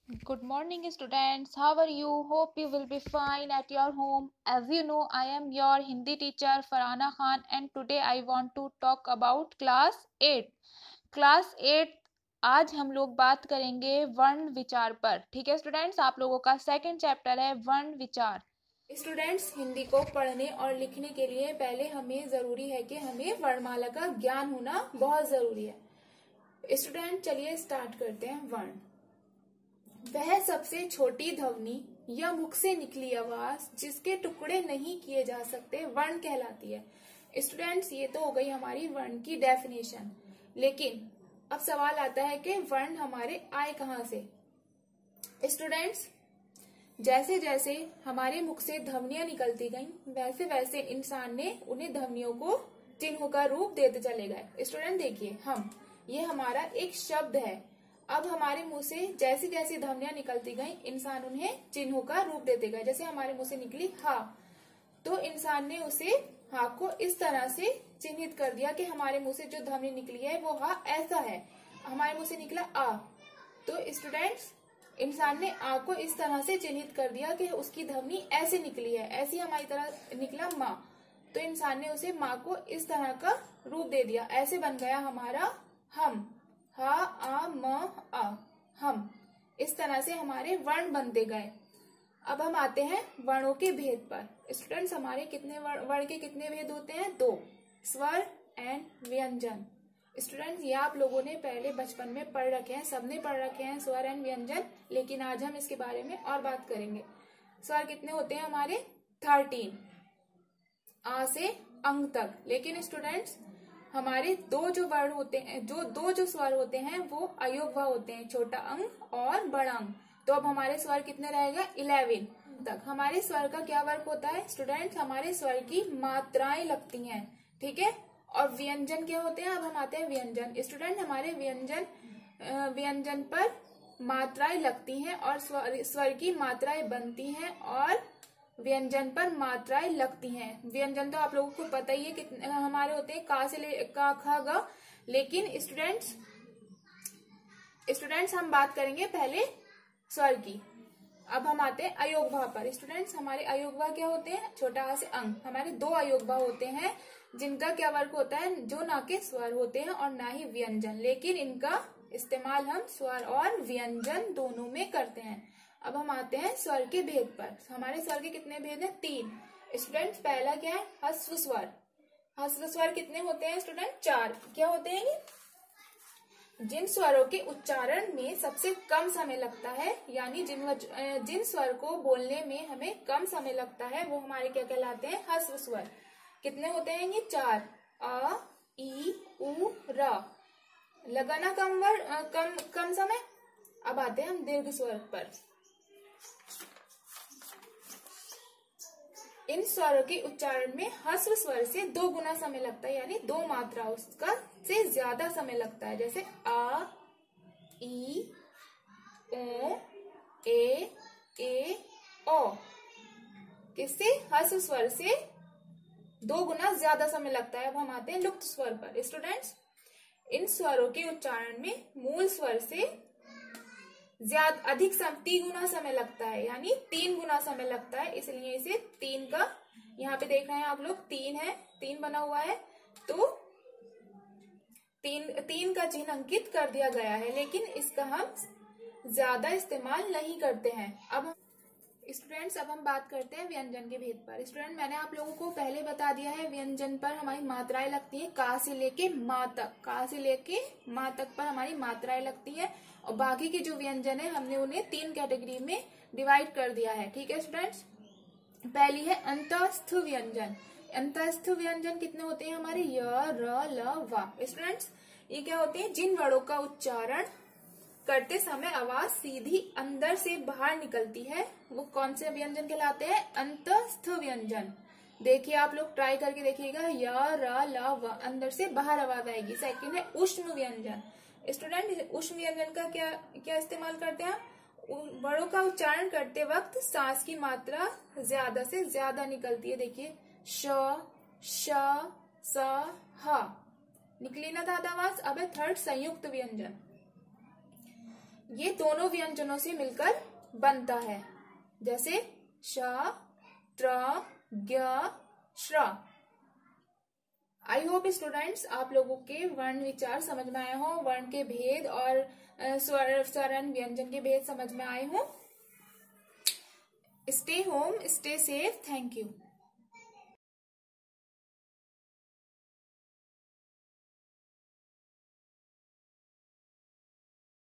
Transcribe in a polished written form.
Good morning, students. How are you? Hope you will be fine at your home. As you know, I am your Hindi teacher Farhana Khan, and today I want to talk about class 8. Class 8 आज हम लोग बात करेंगे वर्ण विचार पर। ठीक है स्टूडेंट्स, आप लोगों का सेकंड चैप्टर है वर्ण विचार। स्टूडेंट्स, हिंदी को पढ़ने और लिखने के लिए पहले हमें जरूरी है कि हमें वर्णमाला का ज्ञान होना बहुत जरूरी है। स्टूडेंट, चलिए स्टार्ट करते हैं। वर्ण वह सबसे छोटी ध्वनि या मुख से निकली आवाज जिसके टुकड़े नहीं किए जा सकते वर्ण कहलाती है। स्टूडेंट्स, ये तो हो गई हमारी वर्ण की डेफिनेशन। लेकिन अब सवाल आता है कि वर्ण हमारे आए कहाँ से। स्टूडेंट्स, जैसे जैसे हमारे मुख से ध्वनियां निकलती गईं, वैसे वैसे इंसान ने उन्हें ध्वनियों को चिन्हों का रूप देते चले गए। स्टूडेंट देखिए, ये हमारा एक शब्द है। अब हमारे मुंह से जैसी जैसी ध्वनियां निकलती गईं, इंसान उन्हें चिन्हों का रूप देते गए। जैसे हमारे मुंह से निकली हा, तो इंसान ने उसे हा को इस तरह से चिन्हित कर दिया कि हमारे मुंह से जो ध्वनि निकली है वो हा ऐसा है। हमारे मुंह से निकला आ, तो स्टूडेंट्स इंसान ने आ को इस तरह से चिन्हित कर दिया कि उसकी ध्वनि ऐसे निकली है। ऐसी हमारी तरह निकला माँ, तो इंसान ने उसे माँ को इस तरह का रूप दे दिया। ऐसे बन गया हमारा हम, हा आ म आ, हम। इस तरह से हमारे वर्ण बनते गए। अब हम आते हैं वर्णों के भेद पर। स्टूडेंट्स, हमारे कितने वर्ण के कितने भेद होते हैं? 2, स्वर एंड व्यंजन। स्टूडेंट्स, ये आप लोगों ने पहले बचपन में पढ़ रखे हैं, सबने पढ़ रखे हैं स्वर एंड व्यंजन। लेकिन आज हम इसके बारे में और बात करेंगे। स्वर कितने होते हैं हमारे? 13, आ से अंग तक। लेकिन स्टूडेंट्स, हमारे दो जो वर्ण होते हैं, दो जो स्वर होते हैं वो अयोगवा होते हैं, छोटा अंग और बड़ा अंग। तो अब हमारे स्वर कितने रहेगा? 11 तक। हमारे स्वर का क्या वर्क होता है स्टूडेंट्स? हमारे स्वर की मात्राएं लगती हैं, ठीक है। और व्यंजन क्या होते हैं? अब हम आते हैं व्यंजन। स्टूडेंट, हमारे व्यंजन पर मात्राएं लगती हैं और स्वर की मात्राएं बनती हैं और व्यंजन पर मात्राएं लगती हैं। व्यंजन तो आप लोगों को पता ही है कितने हमारे होते हैं, का से ले का खा गा। लेकिन स्टूडेंट्स हम बात करेंगे पहले स्वर की। अब हम आते हैं अयोगवा पर। स्टूडेंट्स, हमारे अयोगवा क्या होते हैं? छोटा आ से अंग। हमारे 2 अयोगवा होते हैं जिनका क्या वर्क होता है? जो ना के स्वर होते हैं और ना ही व्यंजन, लेकिन इनका इस्तेमाल हम स्वर और व्यंजन दोनों में करते हैं। अब हम आते हैं स्वर के भेद पर। हमारे स्वर के कितने भेद हैं? 3। स्टूडेंट्स, पहला क्या है? ह्रस्व स्वर। ह्रस्व स्वर कितने होते हैं स्टूडेंट? 4। क्या होते हैं ये? जिन स्वरों के उच्चारण में सबसे कम समय लगता है, यानी जिन स्वर को बोलने में हमें कम समय लगता है, वो हमारे क्या कहलाते हैं? ह्रस्व स्वर। कितने होते हैं ये? 4। अ, ई, उ, र। लगा ना कम समय। अब आते हैं हम दीर्घ स्वर पर। इन स्वरों के उच्चारण में ह्रस्व स्वर से 2 गुना समय लगता है, यानी 2 मात्रा उसका से ज्यादा समय लगता है। जैसे आ, ई, ओ, ए, ओ। किससे? ह्रस्व स्वर से 2 गुना ज्यादा समय लगता है। अब हम आते हैं लुप्त स्वर पर। स्टूडेंट्स, इन स्वरों के उच्चारण में मूल स्वर से अधिक 3 गुना समय लगता है, यानी 3 गुना समय लगता है। इसलिए इसे 3 का, यहाँ पे देख रहे हैं आप लोग 3 है, 3 बना हुआ है, तो 3 का चिन्ह अंकित कर दिया गया है। लेकिन इसका हम ज्यादा इस्तेमाल नहीं करते हैं। अब स्टूडेंट्स, अब हम बात करते हैं व्यंजन के भेद पर। स्टूडेंट, मैंने आप लोगों को पहले बता दिया है व्यंजन पर हमारी मात्राएं लगती हैं का से लेके माँ तक। का से लेके माँ तक पर हमारी मात्राएं लगती है। और बाकी के जो व्यंजन है हमने उन्हें 3 कैटेगरी में डिवाइड कर दिया है, ठीक है स्टूडेंट्स। पहली है अंतस्थ व्यंजन। अंतस्थ व्यंजन कितने होते हैं हमारे? य, र, ल, व। स्टूडेंट्स, ये क्या होते हैं? जिन वर्णों का उच्चारण करते समय आवाज सीधी अंदर से बाहर निकलती है, वो कौन से व्यंजन कहलाते हैं? अंतस्थ व्यंजन। देखिए, आप लोग ट्राई करके देखिएगा, य, र, ल, व, अंदर से बाहर आवाज आएगी। सेकंड है ऊष्म व्यंजन। स्टूडेंट, ऊष्म व्यंजन का क्या इस्तेमाल करते हैं? वर्णों का उच्चारण करते वक्त सांस की मात्रा ज्यादा से ज्यादा निकलती है। देखिए, श, श, स, ह। निकली ना ज्यादा आवाज। अब है थर्ड संयुक्त व्यंजन। ये दोनों व्यंजनों से मिलकर बनता है, जैसे श, ट्र, ज्ञ, श्र। आई होप स्टूडेंट्स आप लोगों के वर्ण विचार समझ में आए हो, वर्ण के भेद और स्वरण व्यंजन के भेद समझ में आए हो। Stay home, stay safe, thank you.